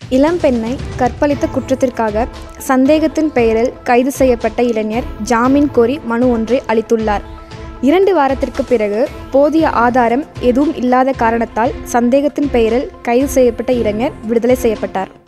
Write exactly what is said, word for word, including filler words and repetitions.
இளம்பெண்ணை கற்பழித்த குற்றத்திற்காக சந்தேகத்தின் பெயரில் கைது செய்யப்பட்ட இளைஞர் ஜாமீன் கோரி மனு ஒன்றை அளித்துள்ளார். இரண்டு வாரத்திற்கு பிறகு போதிய ஆதாரம் எதுவும் இல்லாத காரணத்தால் சந்தேகத்தின் பெயரில் கைது செய்யப்பட்ட இளைஞர் விடுதலை செய்யப்பட்டார்.